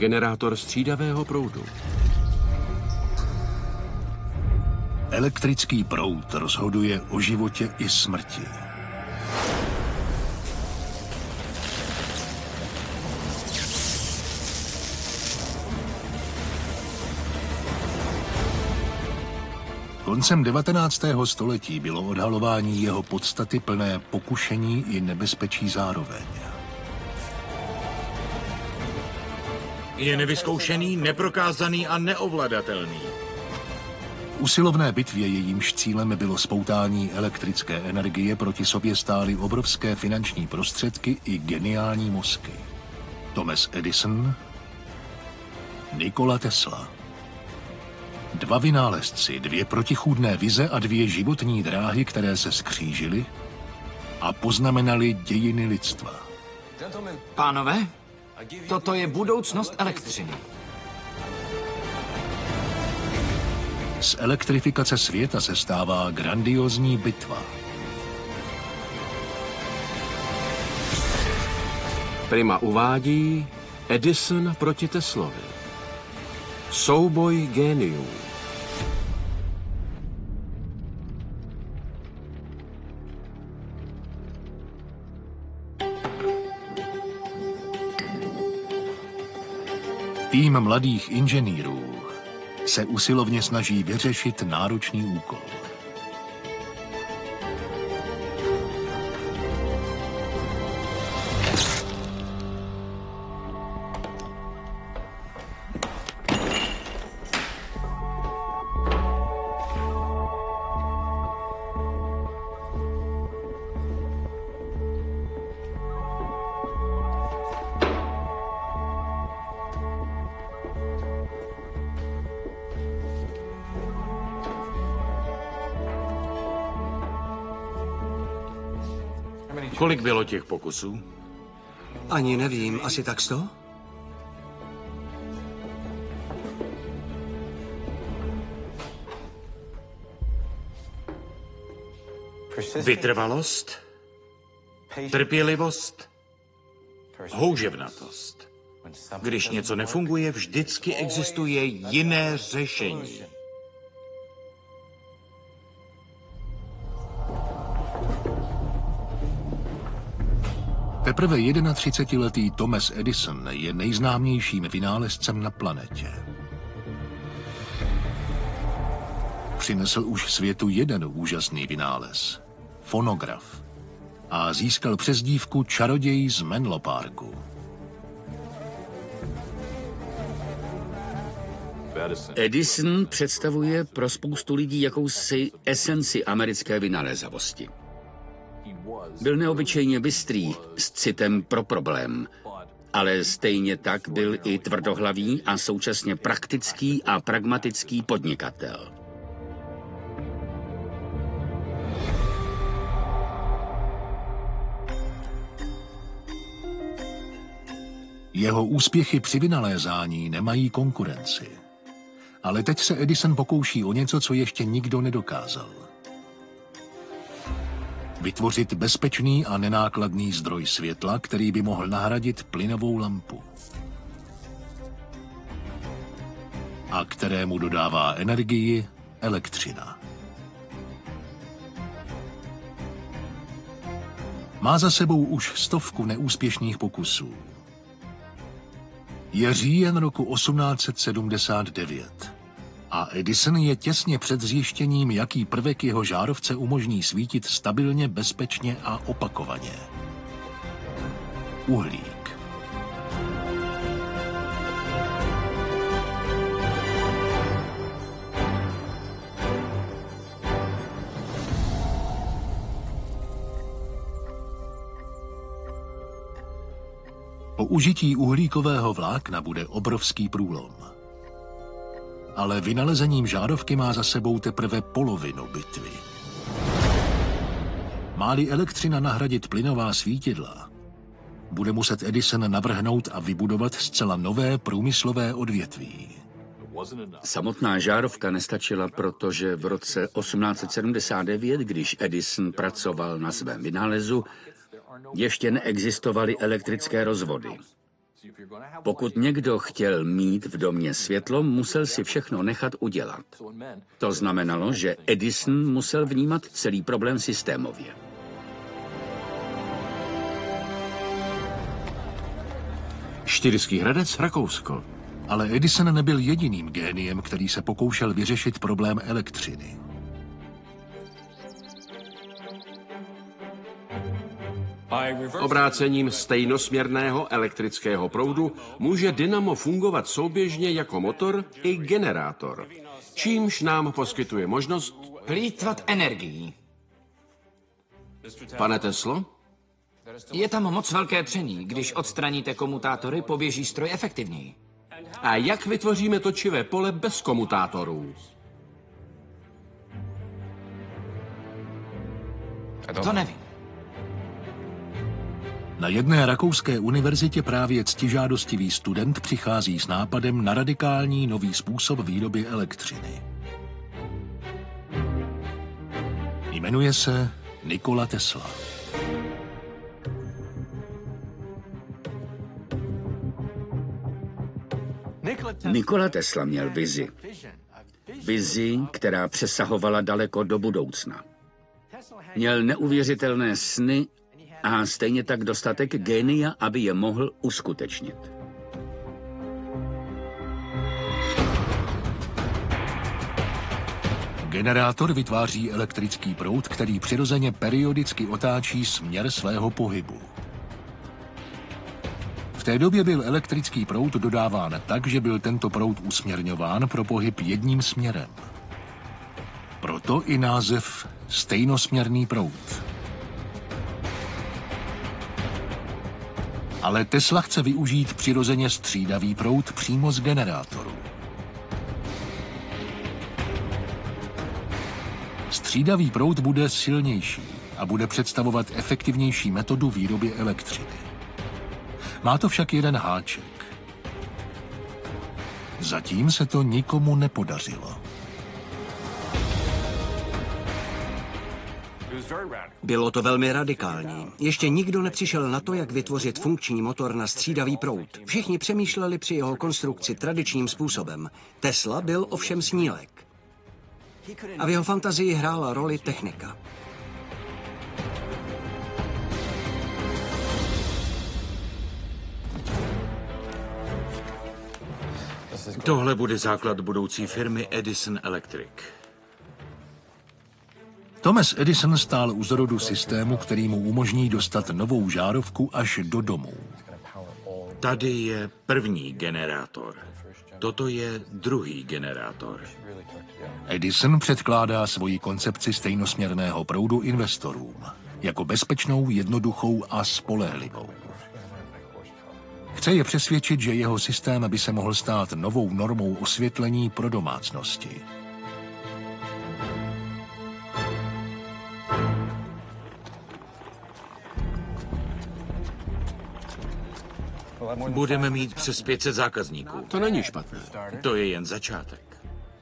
generátor střídavého proudu. Elektrický proud rozhoduje o životě i smrti. Koncem 19. století bylo odhalování jeho podstaty plné pokušení i nebezpečí zároveň. Je nevyzkoušený, neprokázaný a neovladatelný. V usilovné bitvě jejímž cílem bylo spoutání elektrické energie proti sobě stály obrovské finanční prostředky i geniální mozky. Thomas Edison, Nikola Tesla. Dva vynálezci, dvě protichůdné vize a dvě životní dráhy, které se skřížily a poznamenaly dějiny lidstva. Pánové, toto je budoucnost elektřiny. Z elektrifikace světa se stává grandiózní bitva. Prima uvádí Edison proti Teslovi. Souboj géniů. Tým mladých inženýrů se usilovně snaží vyřešit náročný úkol. Kolik bylo těch pokusů? Ani nevím, asi tak 100? Vytrvalost, trpělivost, houževnatost. Když něco nefunguje, vždycky existuje jiné řešení. Teprve 31letý Thomas Edison je nejznámějším vynálezcem na planetě. Přinesl už světu jeden úžasný vynález – fonograf. A získal přezdívku čaroděj z Menlo Parku. Edison představuje pro spoustu lidí jakousi esenci americké vynalézavosti. Byl neobyčejně bystrý, s citem pro problém, ale stejně tak byl i tvrdohlavý a současně praktický a pragmatický podnikatel. Jeho úspěchy při vynalézání nemají konkurenci. Ale teď se Edison pokouší o něco, co ještě nikdo nedokázal. Vytvořit bezpečný a nenákladný zdroj světla, který by mohl nahradit plynovou lampu. A kterému dodává energii elektřina. Má za sebou už 100 neúspěšných pokusů. Je říjen roku 1879 a Edison je těsně před zjištěním, jaký prvek jeho žárovce umožní svítit stabilně, bezpečně a opakovaně. Uhlík. Po užití uhlíkového vlákna bude obrovský průlom. Ale vynalezením žárovky má za sebou teprve polovinu bitvy. Má-li elektřina nahradit plynová svítidla, bude muset Edison navrhnout a vybudovat zcela nové průmyslové odvětví. Samotná žárovka nestačila, protože v roce 1879, když Edison pracoval na svém vynálezu, ještě neexistovaly elektrické rozvody. Pokud někdo chtěl mít v domě světlo, musel si všechno nechat udělat. To znamenalo, že Edison musel vnímat celý problém systémově. Štyrský Hradec, Rakousko. Ale Edison nebyl jediným géniem, který se pokoušel vyřešit problém elektřiny. Obrácením stejnosměrného elektrického proudu může dynamo fungovat souběžně jako motor i generátor, čímž nám poskytuje možnost Plýtvat energií. Pane Teslo? Je tam moc velké tření. Když odstraníte komutátory, poběží stroj efektivněji. A jak vytvoříme točivé pole bez komutátorů? To nevím. Na jedné rakouské univerzitě právě ctižádostivý student přichází s nápadem na radikální nový způsob výroby elektřiny. Jmenuje se Nikola Tesla. Nikola Tesla měl vizi. Vizi, která přesahovala daleko do budoucna. Měl neuvěřitelné sny a stejně tak dostatek génia, aby je mohl uskutečnit. Generátor vytváří elektrický proud, který přirozeně periodicky otáčí směr svého pohybu. V té době byl elektrický proud dodáván tak, že byl tento proud usměrňován pro pohyb jedním směrem. Proto i název stejnosměrný proud. Ale Tesla chce využít přirozeně střídavý proud přímo z generátoru. Střídavý proud bude silnější a bude představovat efektivnější metodu výroby elektřiny. Má to však jeden háček. Zatím se to nikomu nepodařilo. Bylo to velmi radikální. Ještě nikdo nepřišel na to, jak vytvořit funkční motor na střídavý proud. Všichni přemýšleli při jeho konstrukci tradičním způsobem. Tesla byl ovšem snílek. A v jeho fantazii hrála roli technika. Tohle bude základ budoucí firmy Edison Electric. Thomas Edison stál u zrodu systému, který mu umožní dostat novou žárovku až do domů. Tady je první generátor. Toto je druhý generátor. Edison předkládá svoji koncepci stejnosměrného proudu investorům jako bezpečnou, jednoduchou a spolehlivou. Chce je přesvědčit, že jeho systém by se mohl stát novou normou osvětlení pro domácnosti. Budeme mít přes 500 zákazníků. To není špatné. To je jen začátek.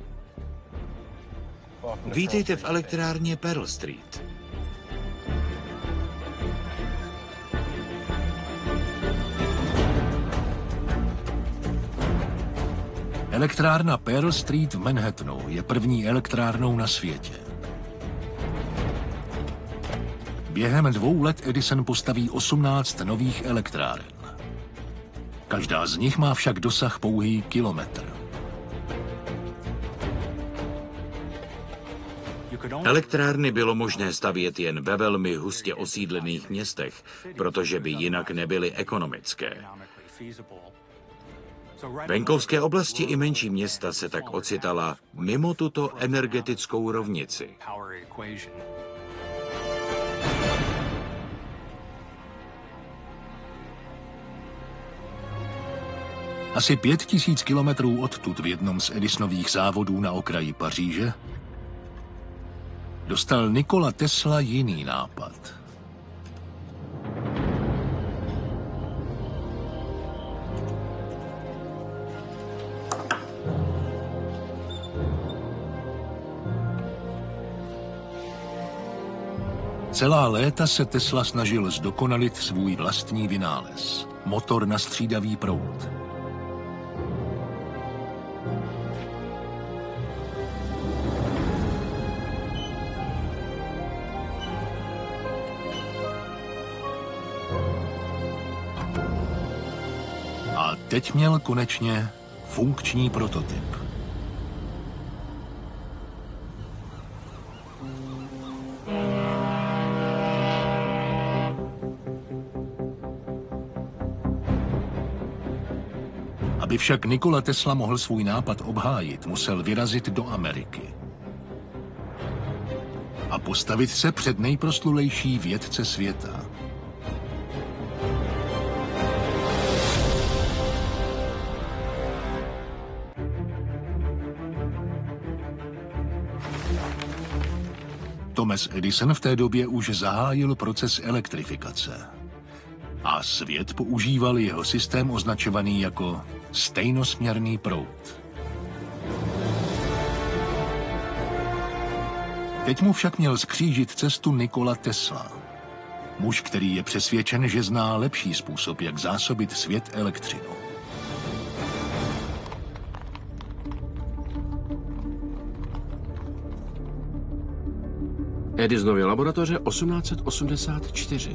Vítejte v elektrárně Pearl Street. Elektrárna Pearl Street v Manhattanu je první elektrárnou na světě. Během 2 let Edison postaví 18 nových elektráren. Každá z nich má však dosah pouhý kilometr. Elektrárny bylo možné stavět jen ve velmi hustě osídlených městech, protože by jinak nebyly ekonomické. Venkovské oblasti i menší města se tak ocitala mimo tuto energetickou rovnici. Asi 5000 kilometrů odtud v jednom z Edisonových závodů na okraji Paříže dostal Nikola Tesla jiný nápad. Celá léta se Tesla snažil zdokonalit svůj vlastní vynález. Motor na střídavý proud. A teď měl konečně funkční prototyp. Aby však Nikola Tesla mohl svůj nápad obhájit, musel vyrazit do Ameriky a postavit se před nejproslulejší vědce světa. Thomas Edison v té době už zahájil proces elektrifikace a svět používal jeho systém označovaný jako stejnosměrný proud. Teď mu však měl skřížit cestu Nikola Tesla. Muž, který je přesvědčen, že zná lepší způsob, jak zásobit svět elektřinou. Edisonovy laboratoře 1884.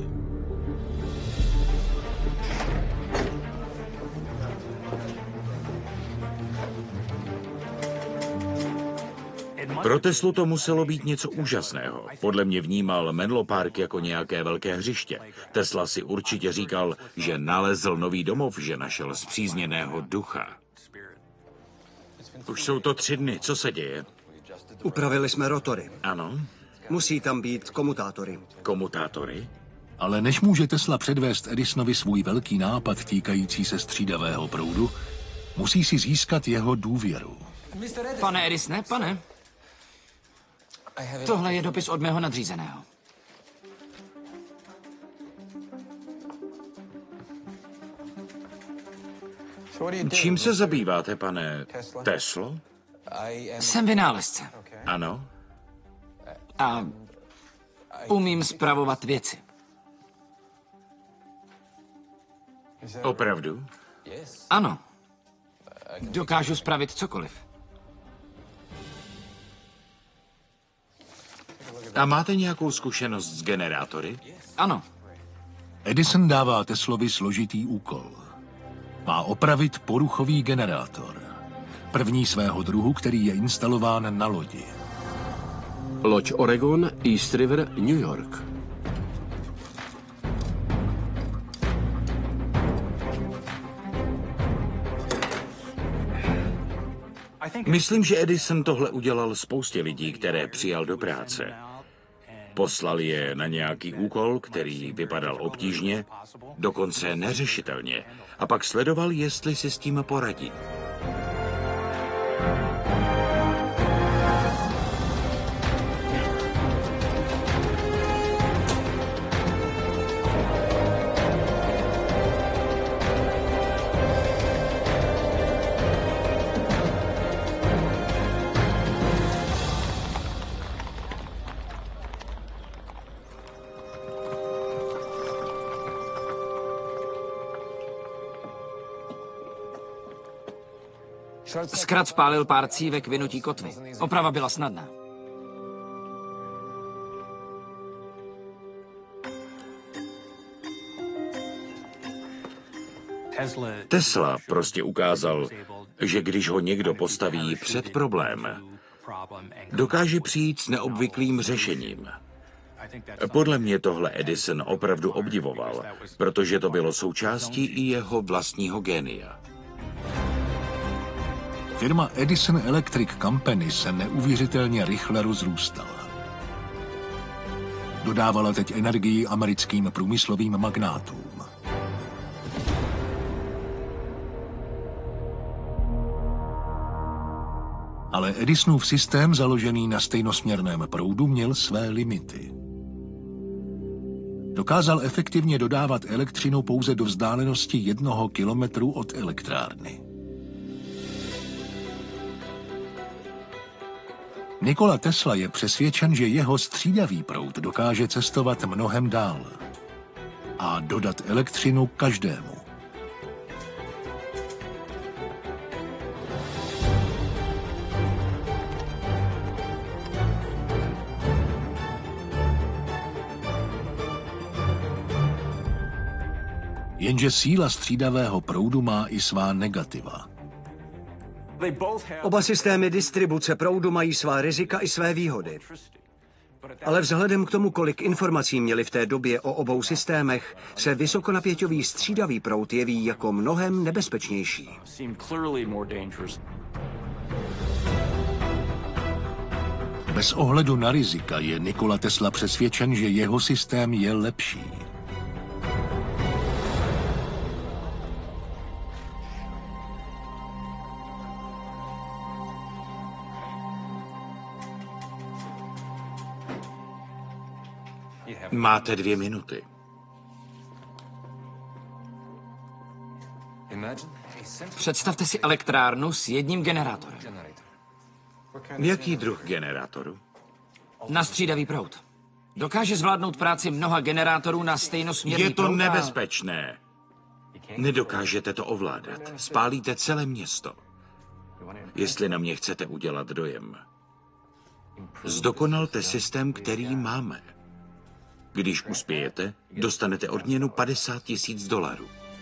Pro Teslu to muselo být něco úžasného. Podle mě vnímal Menlo Park jako nějaké velké hřiště. Tesla si určitě říkal, že nalezl nový domov, že našel spřízněného ducha. Už jsou to 3 dny, co se děje? Upravili jsme rotory. Ano, Musí tam být komutátory. komutátory. Ale než může Tesla předvést Edisonovi svůj velký nápad týkající se střídavého proudu, musí si získat jeho důvěru. Pane Edisone, pane. Tohle je dopis od mého nadřízeného. Čím se zabýváte, pane Teslo? Jsem vynálezce Ano. a umím spravovat věci. Opravdu? Ano. Dokážu spravit cokoliv. A máte nějakou zkušenost s generátory? Ano. Edison dává Teslovi složitý úkol. Má opravit poruchový generátor. První svého druhu, který je instalován na lodi. Loď Oregon, East River, New York. Myslím, že Edison tohle udělal spoustě lidí, které přijal do práce. Poslal je na nějaký úkol, který vypadal obtížně, dokonce neřešitelně, a pak sledoval, jestli si s tím poradí. Zkrat spálil pár cívek vynutí kotvy. Oprava byla snadná. Tesla prostě ukázal, že když ho někdo postaví před problém, dokáže přijít s neobvyklým řešením. Podle mě tohle Edison opravdu obdivoval, protože to bylo součástí i jeho vlastního génia. Firma Edison Electric Company se neuvěřitelně rychle rozrůstala. Dodávala teď energii americkým průmyslovým magnátům. Ale Edisonův systém, založený na stejnosměrném proudu, měl své limity. Dokázal efektivně dodávat elektřinu pouze do vzdálenosti 1 kilometru od elektrárny. Nikola Tesla je přesvědčen, že jeho střídavý proud dokáže cestovat mnohem dál a dodat elektřinu každému. Jenže síla střídavého proudu má i svá negativa. Oba systémy distribuce proudu mají svá rizika i své výhody. Ale vzhledem k tomu, kolik informací měli v té době o obou systémech, se vysokonapěťový střídavý proud jeví jako mnohem nebezpečnější. Bez ohledu na rizika je Nikola Tesla přesvědčen, že jeho systém je lepší. Máte 2 minuty. Představte si elektrárnu s jedním generátorem. Jaký druh generátoru? Na střídavý proud. Dokáže zvládnout práci mnoha generátorů na stejnosměrný Je to proud a- nebezpečné. Nedokážete to ovládat. Spálíte celé město. Jestli na mě chcete udělat dojem. Zdokonalte systém, který máme. Když uspějete, dostanete odměnu $50,000.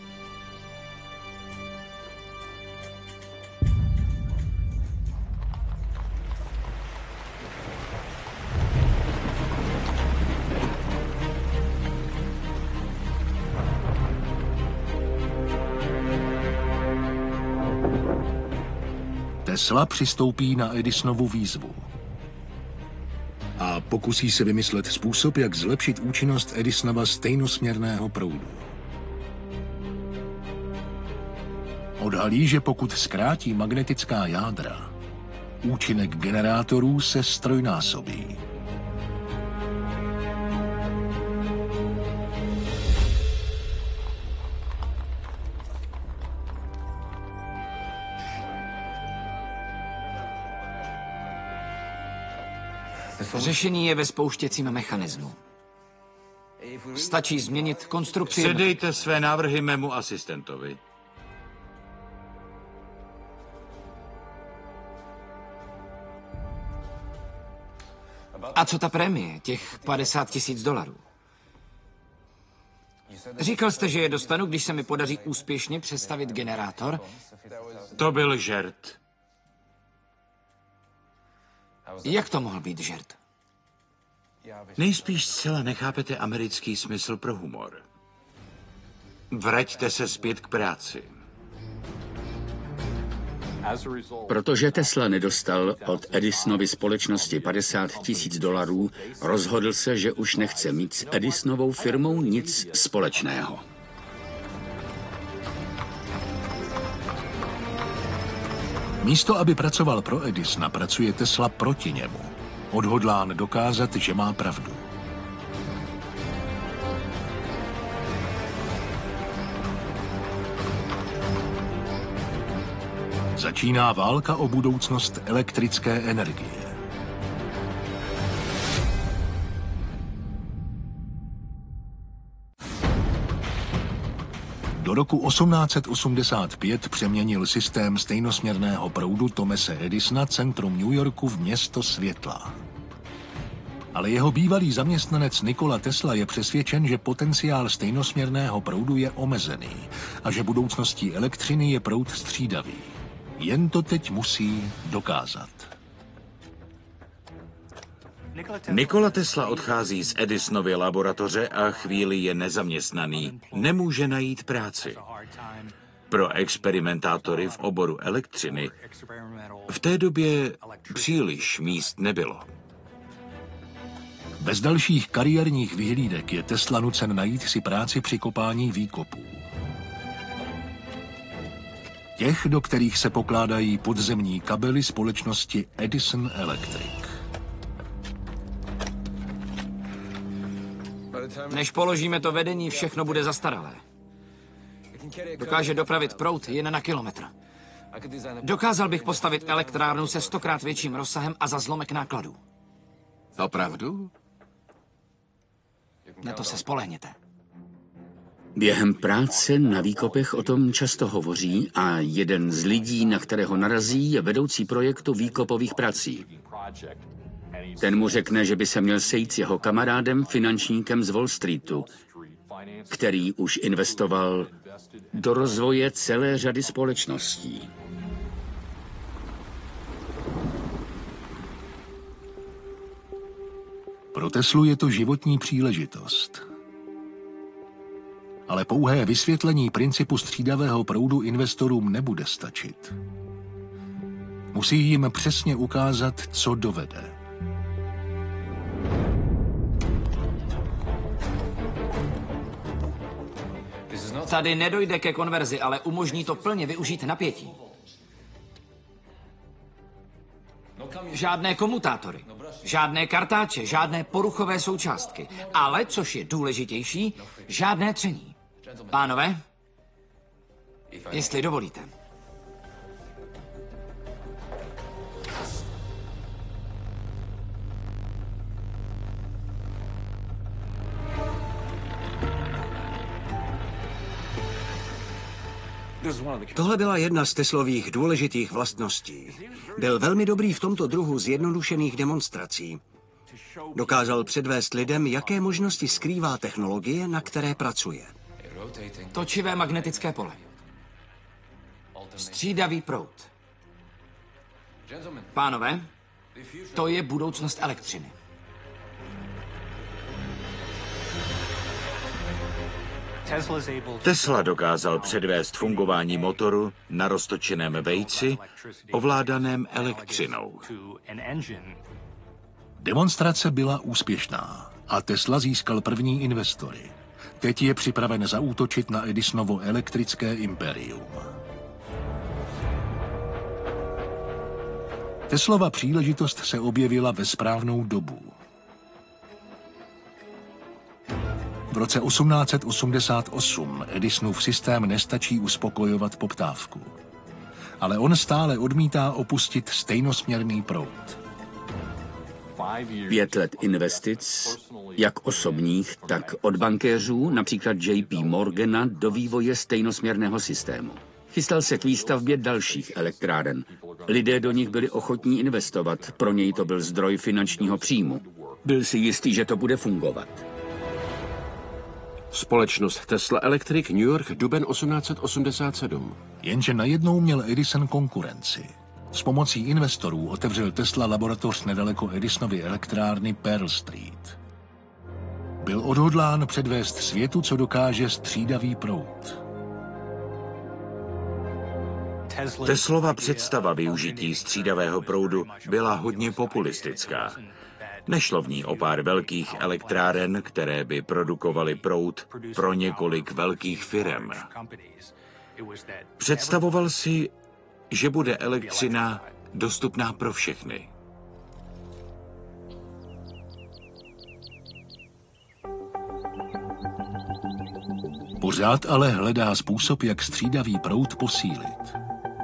Tesla přistoupí na Edisonovu výzvu a pokusí se vymyslet způsob, jak zlepšit účinnost Edisonova stejnosměrného proudu. Odhalí, že pokud zkrátí magnetická jádra, účinek generátorů se ztrojnásobí. Řešení je ve spouštěcím mechanismu. Stačí změnit konstrukci. Předejte své návrhy mému asistentovi. A co ta prémie, těch $50,000? Říkal jste, že je dostanu, když se mi podaří úspěšně přestavit generátor? To byl žert. Jak to mohl být žert? Nejspíš zcela nechápete americký smysl pro humor. Vraťte se zpět k práci. Protože Tesla nedostal od Edisonovy společnosti $50,000, rozhodl se, že už nechce mít s Edisonovou firmou nic společného. Místo, aby pracoval pro Edisona, pracuje Tesla proti němu. Odhodlán dokázat, že má pravdu. Začíná válka o budoucnost elektrické energie. Do roku 1885 přeměnil systém stejnosměrného proudu Thomase Edisona centrum New Yorku v město světla. Ale jeho bývalý zaměstnanec Nikola Tesla je přesvědčen, že potenciál stejnosměrného proudu je omezený a že budoucností elektřiny je proud střídavý. Jen to teď musí dokázat. Nikola Tesla odchází z Edisonovy laboratoře a chvíli je nezaměstnaný. Nemůže najít práci. Pro experimentátory v oboru elektřiny v té době příliš míst nebylo. Bez dalších kariérních vyhlídek je Tesla nucen najít si práci při kopání výkopů. Těch, do kterých se pokládají podzemní kabely společnosti Edison Electric. Než položíme to vedení, všechno bude zastaralé. Dokáže dopravit proud jen na kilometr. Dokázal bych postavit elektrárnu se 100krát větším rozsahem a za zlomek nákladů. Opravdu? Na to se spolehněte. Během práce na výkopech o tom často hovoří a jeden z lidí, na kterého narazí, je vedoucí projektu výkopových prací. Ten mu řekne, že by se měl sejít s jeho kamarádem, finančníkem z Wall Streetu, který už investoval do rozvoje celé řady společností. Pro Teslu je to životní příležitost. Ale pouhé vysvětlení principu střídavého proudu investorům nebude stačit. Musí jim přesně ukázat, co dovede. Tady nedojde ke konverzi, ale umožní to plně využít napětí. Žádné komutátory, žádné kartáče, žádné poruchové součástky. Ale, což je důležitější, žádné tření. Pánové, jestli dovolíte. Tohle byla jedna z Teslových důležitých vlastností. Byl velmi dobrý v tomto druhu zjednodušených demonstrací. Dokázal předvést lidem, jaké možnosti skrývá technologie, na které pracuje. Točivé magnetické pole. Střídavý proud. Pánové, to je budoucnost elektřiny. Tesla dokázal předvést fungování motoru na roztočeném vejci, ovládaném elektřinou. Demonstrace byla úspěšná a Tesla získal první investory. Teď je připraven zaútočit na Edisonovo elektrické impérium. Teslova příležitost se objevila ve správnou dobu. V roce 1888 Edisonův systém nestačí uspokojovat poptávku. Ale on stále odmítá opustit stejnosměrný proud. 5 let investic, jak osobních, tak od bankéřů, například JP Morgana, do vývoje stejnosměrného systému. Chystal se k výstavbě dalších elektráren. Lidé do nich byli ochotní investovat, pro něj to byl zdroj finančního příjmu. Byl si jistý, že to bude fungovat. Společnost Tesla Electric, New York, duben 1887. Jenže najednou měl Edison konkurenci. S pomocí investorů otevřel Tesla laboratoř nedaleko Edisonovy elektrárny Pearl Street. Byl odhodlán předvést světu, co dokáže střídavý proud. Teslova představa využití střídavého proudu byla hodně populistická. Nešlo v ní o pár velkých elektráren, které by produkovaly proud pro několik velkých firem. Představoval si, že bude elektřina dostupná pro všechny. Pořád ale hledá způsob, jak střídavý proud posílit.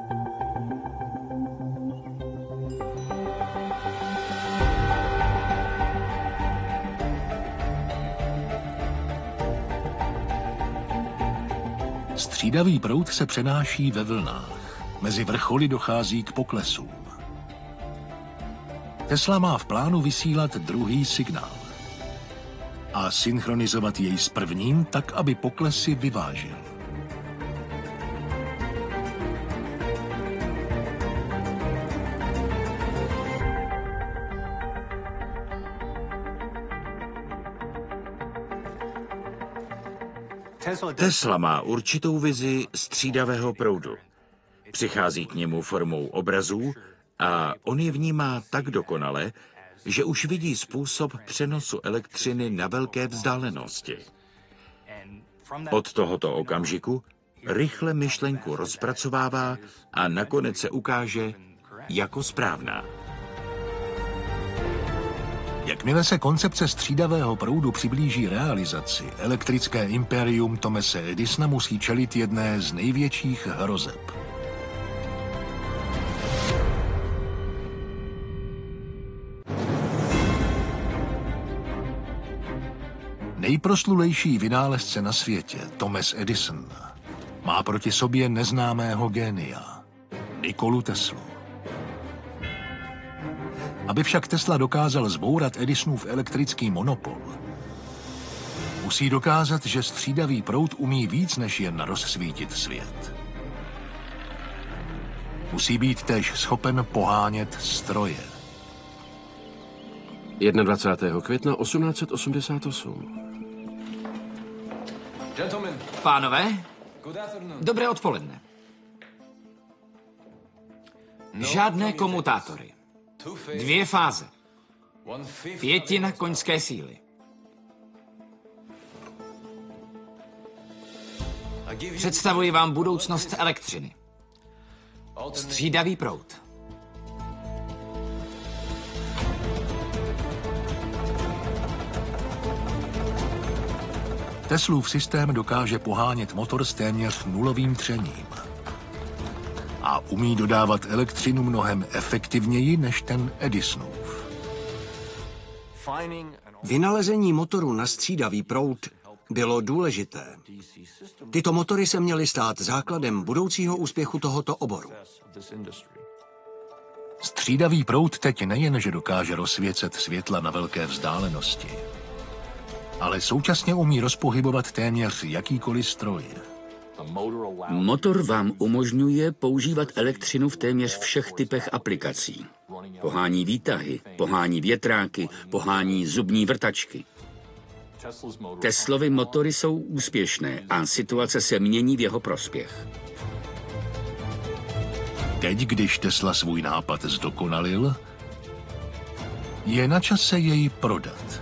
Střídavý proud se přenáší ve vlnách. Mezi vrcholy dochází k poklesům. Tesla má v plánu vysílat druhý signál a synchronizovat jej s prvním tak, aby poklesy vyvážil. Tesla má určitou vizi střídavého proudu. Přichází k němu formou obrazů a on je vnímá tak dokonale, že už vidí způsob přenosu elektřiny na velké vzdálenosti. Od tohoto okamžiku rychle myšlenku rozpracovává a nakonec se ukáže jako správná. Jakmile se koncepce střídavého proudu přiblíží realizaci, elektrické impérium Thomase Edisona musí čelit jedné z největších hrozeb. Nejproslulejší vynálezce na světě, Thomas Edison, má proti sobě neznámého génia, Nikolu Teslu. Aby však Tesla dokázal zbourat Edisonův elektrický monopol, musí dokázat, že střídavý proud umí víc než jen rozsvítit svět. Musí být též schopen pohánět stroje. 21. května 1888. Pánové, dobré odpoledne. Žádné komutátory. 2 fáze. 1/5 koňské síly. Představuji vám budoucnost elektřiny. Střídavý proud. Teslův systém dokáže pohánět motor s téměř nulovým třením. A umí dodávat elektřinu mnohem efektivněji než ten Edisonův. Vynalezení motoru na střídavý proud bylo důležité. Tyto motory se měly stát základem budoucího úspěchu tohoto oboru. Střídavý proud teď nejen, že dokáže rozsvěcet světla na velké vzdálenosti, ale současně umí rozpohybovat téměř jakýkoliv stroj. Motor vám umožňuje používat elektřinu v téměř všech typech aplikací. Pohání výtahy, pohání větráky, pohání zubní vrtačky. Teslovy motory jsou úspěšné a situace se mění v jeho prospěch. Teď, když Tesla svůj nápad zdokonalil, je na čase jej prodat.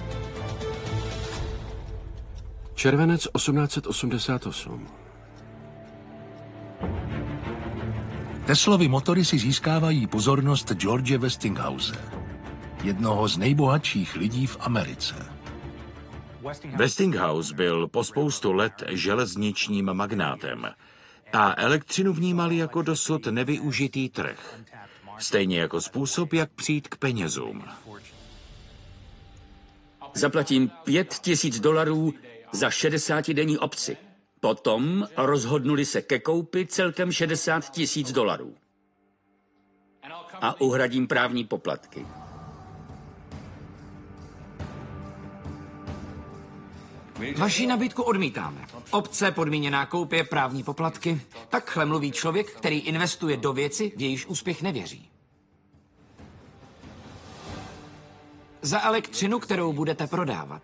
Červenec 1888. Teslovy motory si získávají pozornost George Westinghouse, jednoho z nejbohatších lidí v Americe. Westinghouse byl po spoustu let železničním magnátem a elektřinu vnímal jako dosud nevyužitý trh. Stejně jako způsob, jak přijít k penězům. Zaplatím $5,000 za 60denní opci. Potom rozhodnuli se ke koupi celkem $60,000. A uhradím právní poplatky. Vaši nabídku odmítáme. Opce, podmíněná koupě, právní poplatky. Takhle mluví člověk, který investuje do věci, v jejíž úspěch nevěří. Za elektřinu, kterou budete prodávat.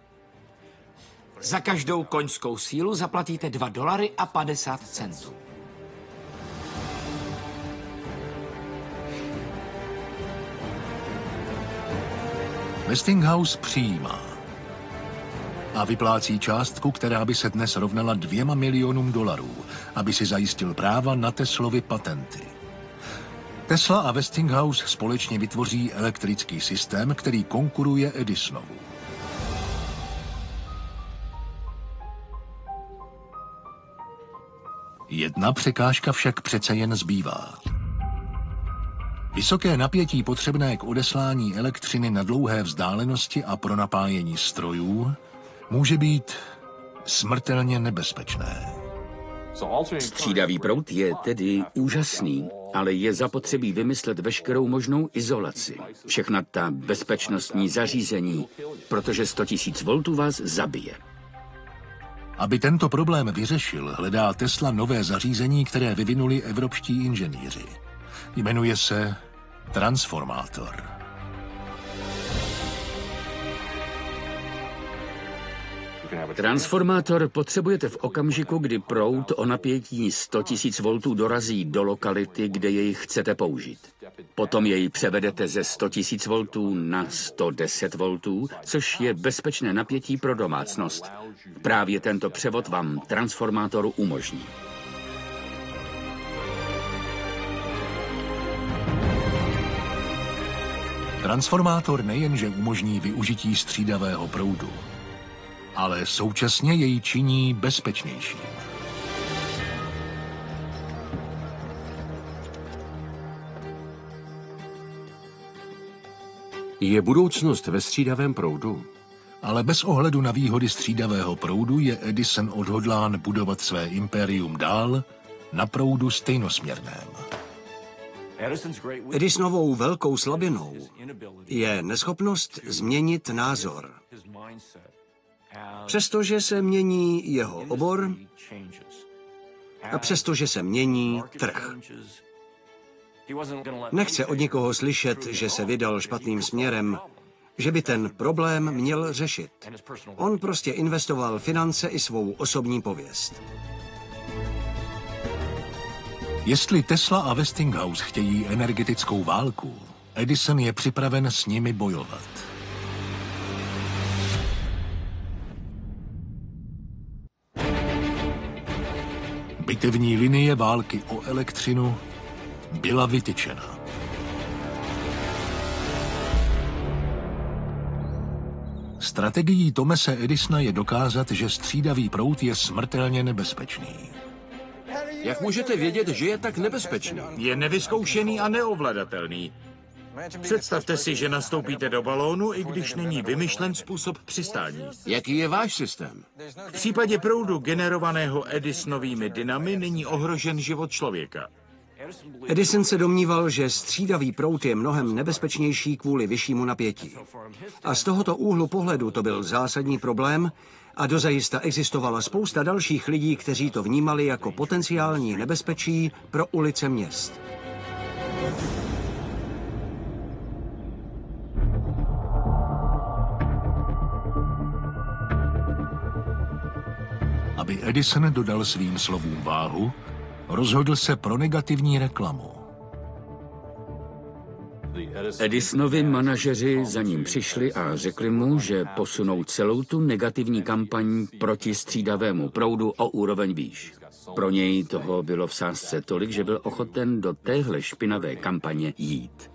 Za každou koňskou sílu zaplatíte $2.50. Westinghouse přijímá a vyplácí částku, která by se dnes rovnala $2 milionům, aby si zajistil práva na Teslovy patenty. Tesla a Westinghouse společně vytvoří elektrický systém, který konkuruje Edisonovu. Jedna překážka však přece jen zbývá. Vysoké napětí potřebné k odeslání elektřiny na dlouhé vzdálenosti a pro napájení strojů může být smrtelně nebezpečné. Střídavý proud je tedy úžasný, ale je zapotřebí vymyslet veškerou možnou izolaci. Všechna ta bezpečnostní zařízení, protože 100 000 V vás zabije. Aby tento problém vyřešil, hledá Tesla nové zařízení, které vyvinuli evropští inženýři. Jmenuje se transformátor. Transformátor potřebujete v okamžiku, kdy proud o napětí 100 000 V dorazí do lokality, kde jej chcete použít. Potom jej převedete ze 100 000 V na 110 V, což je bezpečné napětí pro domácnost. Právě tento převod vám transformátor umožní. Transformátor nejenže umožní využití střídavého proudu, ale současně jej činí bezpečnější. Je budoucnost ve střídavém proudu? Ale bez ohledu na výhody střídavého proudu je Edison odhodlán budovat své impérium dál na proudu stejnosměrném. Edisonovou velkou slabinou je neschopnost změnit názor. Přestože se mění jeho obor a přestože se mění trh. Nechce od nikoho slyšet, že se vydal špatným směrem, že by ten problém měl řešit. On prostě investoval finance i svou osobní pověst. Jestli Tesla a Westinghouse chtějí energetickou válku, Edison je připraven s nimi bojovat. Bitevní linie války o elektřinu byla vytyčena. Strategií Thomase Edisona je dokázat, že střídavý proud je smrtelně nebezpečný. Jak můžete vědět, že je tak nebezpečný? Je nevyzkoušený a neovladatelný. Představte si, že nastoupíte do balónu, i když není vymyšlen způsob přistání. Jaký je váš systém? V případě proudu generovaného Edisonovými dynamy není ohrožen život člověka. Edison se domníval, že střídavý proud je mnohem nebezpečnější kvůli vyššímu napětí. A z tohoto úhlu pohledu to byl zásadní problém a dozajista existovala spousta dalších lidí, kteří to vnímali jako potenciální nebezpečí pro ulice měst. Aby Edison dodal svým slovům váhu, rozhodl se pro negativní reklamu. Edisonovi manažeři za ním přišli a řekli mu, že posunou celou tu negativní kampaň proti střídavému proudu o úroveň výš. Pro něj toho bylo v sázce tolik, že byl ochoten do téhle špinavé kampaně jít.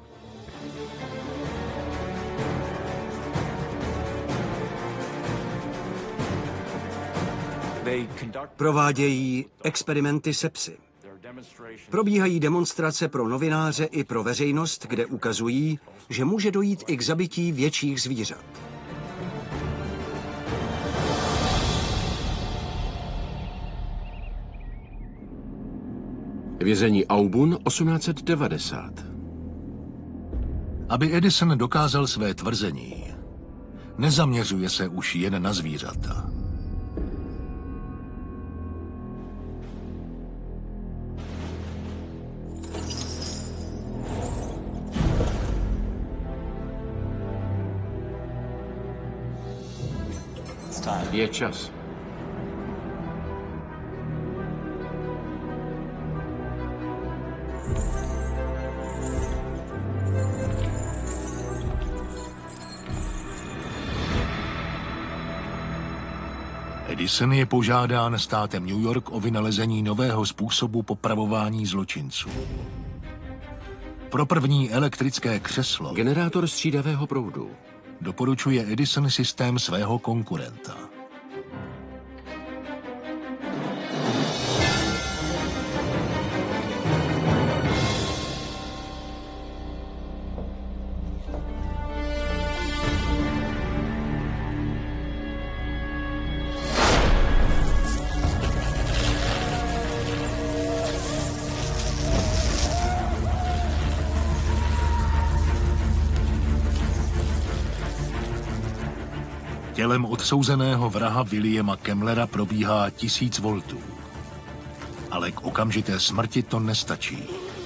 Provádějí experimenty se psy. Probíhají demonstrace pro novináře i pro veřejnost, kde ukazují, že může dojít i k zabití větších zvířat. Vězení Aubun 1890. Aby Edison dokázal své tvrzení, nezaměřuje se už jen na zvířata. Je čas. Edison je požádán státem New York o vynalezení nového způsobu popravování zločinců. Pro první elektrické křeslo Generátor střídavého proudu. doporučuje Edison systém svého konkurenta. Tělem odsouzeného vraha Williama Kemmlera probíhá 1000 voltů. Ale k okamžité smrti to nestačí.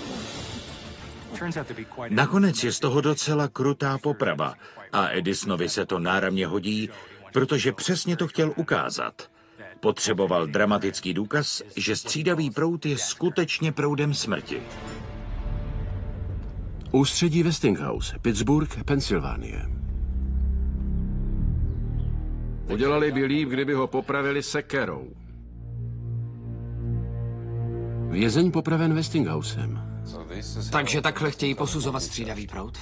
Nakonec je z toho docela krutá poprava a Edisonovi se to náramně hodí, protože přesně to chtěl ukázat. Potřeboval dramatický důkaz, že střídavý proud je skutečně proudem smrti. Ústředí Westinghouse, Pittsburgh, Pensylvánie. Udělali by líp, kdyby ho popravili sekerou. Vězeň popraven Westinghousem. Takže takhle chtějí posuzovat střídavý proud?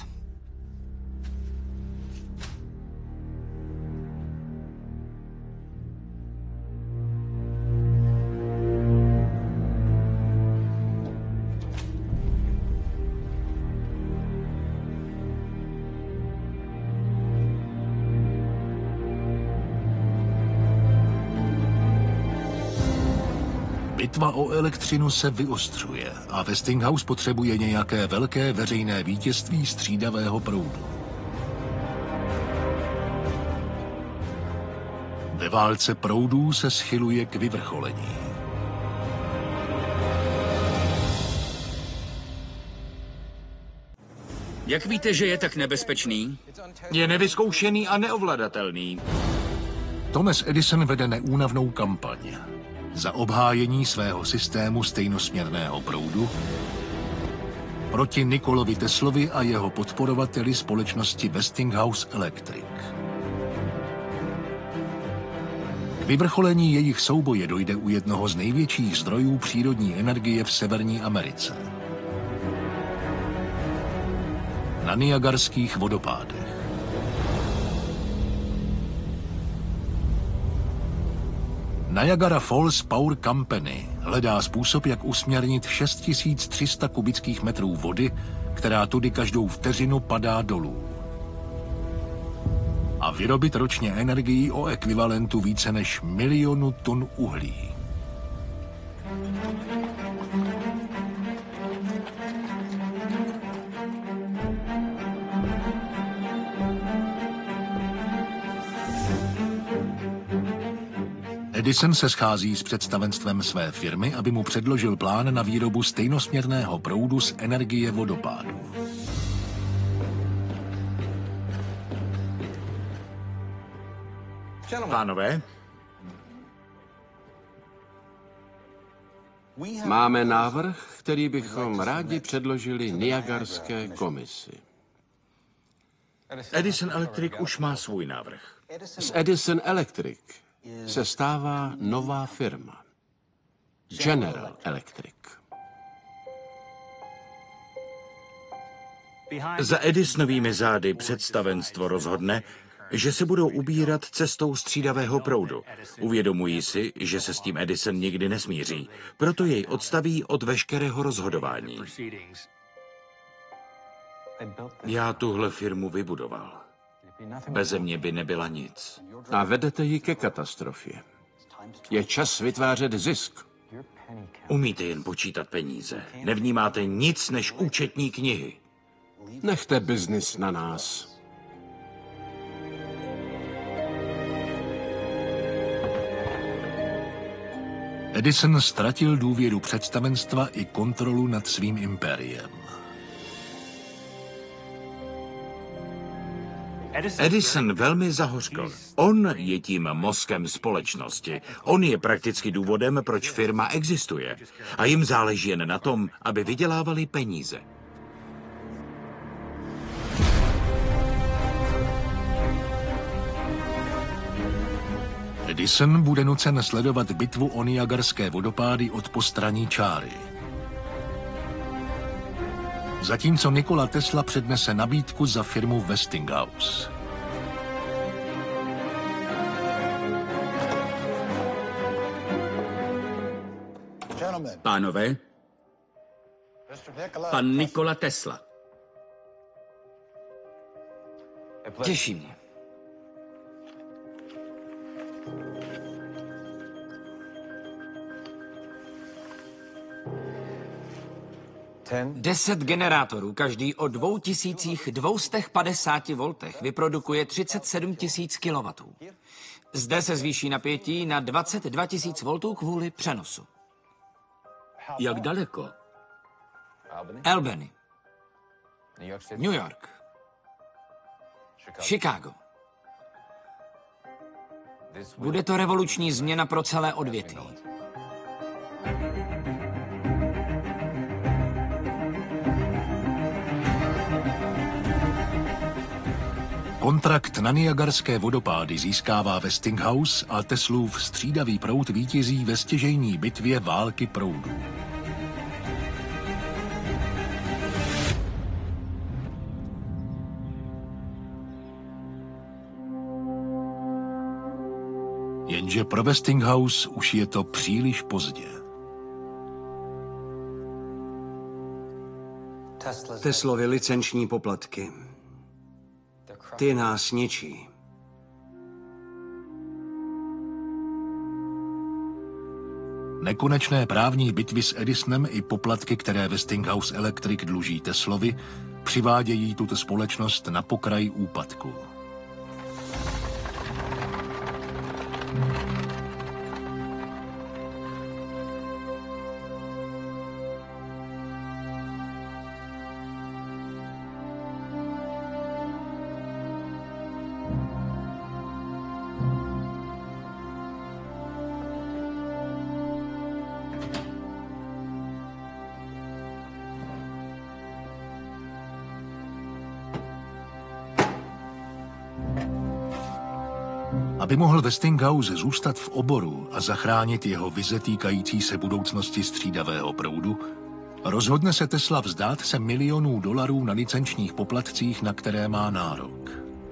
Bitva o elektřinu se vyostřuje a Westinghouse potřebuje nějaké velké veřejné vítězství střídavého proudu. Ve válce proudů se schyluje k vyvrcholení. Jak víte, že je tak nebezpečný? Je nevyzkoušený a neovladatelný. Thomas Edison vede neúnavnou kampaň za obhájení svého systému stejnosměrného proudu proti Nikolovi Teslovi a jeho podporovateli společnosti Westinghouse Electric. K vyvrcholení jejich souboje dojde u jednoho z největších zdrojů přírodní energie v Severní Americe. Na Niagarských vodopádech. Niagara Falls Power Company hledá způsob, jak usměrnit 6300 kubických metrů vody, která tudy každou vteřinu padá dolů. A vyrobit ročně energii o ekvivalentu více než 1 milionu tun uhlí. Edison se schází s představenstvem své firmy, aby mu předložil plán na výrobu stejnosměrného proudu z energie vodopádu. Pánové, Máme návrh, který bychom rádi předložili Niagarské komisi. Edison Electric už má svůj návrh. Z Edison Electric se stává nová firma. General Electric. Za Edisonovými zády představenstvo rozhodne, že se budou ubírat cestou střídavého proudu. Uvědomují si, že se s tím Edison nikdy nesmíří, proto jej odstaví od veškerého rozhodování. Já tuhle firmu vybudoval. Beze mě by nebyla nic. A vedete ji ke katastrofě. Je čas vytvářet zisk. Umíte jen počítat peníze. Nevnímáte nic než účetní knihy. Nechte biznis na nás. Edison ztratil důvěru představenstva i kontrolu nad svým impériem. Edison velmi zahořkl. On je tím mozkem společnosti. On je prakticky důvodem, proč firma existuje. A jim záleží jen na tom, aby vydělávali peníze. Edison bude nucen sledovat bitvu o Niagarské vodopády od postranní čáry. Zatímco Nikola Tesla přednese nabídku za firmu Westinghouse. Pánové, pan Nikola Tesla. Těší mě. Deset generátorů, každý o 2250 voltech, vyprodukuje 37 000 kW. Zde se zvýší napětí na 22 000 voltů kvůli přenosu. Jak daleko? Albany, New York, Chicago. Bude to revoluční změna pro celé odvětví. Kontrakt na Niagarské vodopády získává Westinghouse a Teslův střídavý proud vítězí ve stěžejní bitvě války proudů. Jenže pro Westinghouse už je to příliš pozdě. Teslovy licenční poplatky. Ty nás ničí. Nekonečné právní bitvy s Edisonem i poplatky, které Westinghouse Electric dluží Teslovi, přivádějí tuto společnost na pokraj úpadku. Aby mohl Westinghouse zůstat v oboru a zachránit jeho vize týkající se budoucnosti střídavého proudu, rozhodne se Tesla vzdát se milionů dolarů na licenčních poplatcích, na které má nárok.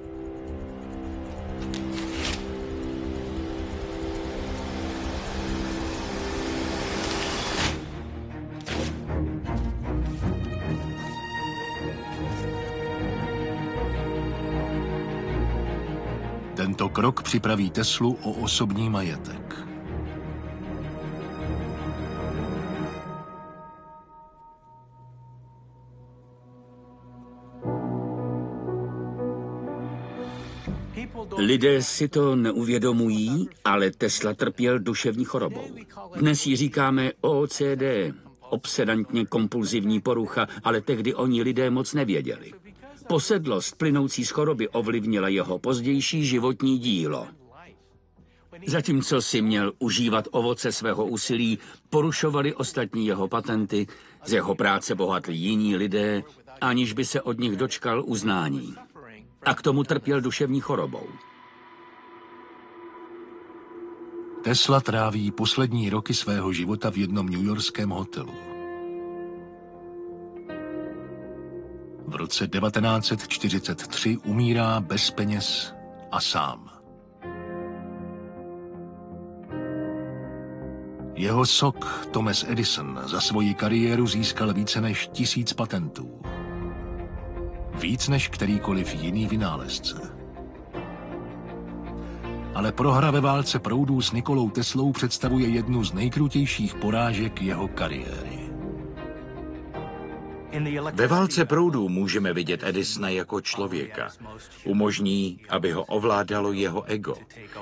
Tento krok připraví Teslu o osobní majetek. Lidé si to neuvědomují, ale Tesla trpěl duševní chorobou. Dnes ji říkáme OCD, obsedantně kompulzivní porucha, ale tehdy oni lidé moc nevěděli. Posedlost plynoucí z choroby ovlivnila jeho pozdější životní dílo. Zatímco si měl užívat ovoce svého úsilí, porušovali ostatní jeho patenty, z jeho práce bohatli jiní lidé, aniž by se od nich dočkal uznání. A k tomu trpěl duševní chorobou. Tesla tráví poslední roky svého života v jednom newyorském hotelu. V roce 1943 umírá bez peněz a sám. Jeho sok Thomas Edison za svoji kariéru získal více než 1000 patentů. Víc než kterýkoliv jiný vynálezce. Ale prohra ve válce proudů s Nikolou Teslou představuje jednu z nejkrutějších porážek jeho kariéry. Ve válce proudů můžeme vidět Edisona jako člověka. Umožní, aby ho ovládalo jeho ego.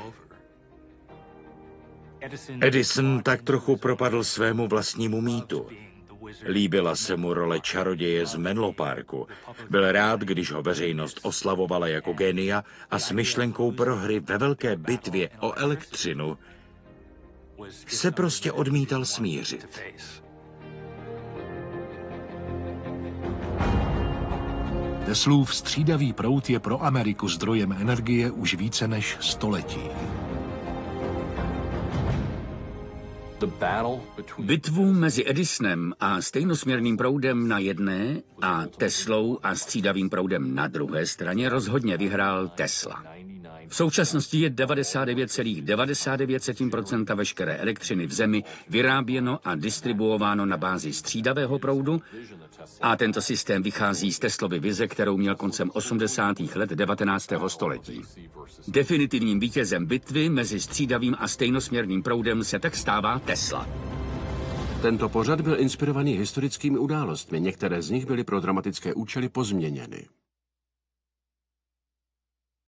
Edison tak trochu propadl svému vlastnímu mýtu. Líbila se mu role čaroděje z Menlo Parku. Byl rád, když ho veřejnost oslavovala jako génia a s myšlenkou prohry ve velké bitvě o elektřinu se prostě odmítal smířit. Teslův střídavý proud je pro Ameriku zdrojem energie už více než století. Bitvu mezi Edisonem a stejnosměrným proudem na jedné a Teslou a střídavým proudem na druhé straně rozhodně vyhrál Tesla. V současnosti je 99,99% veškeré elektřiny v zemi vyráběno a distribuováno na bázi střídavého proudu a tento systém vychází z Teslovy vize, kterou měl koncem 80. let 19. století. Definitivním vítězem bitvy mezi střídavým a stejnosměrným proudem se tak stává Tesla. Tento pořad byl inspirovaný historickými událostmi, některé z nich byly pro dramatické účely pozměněny.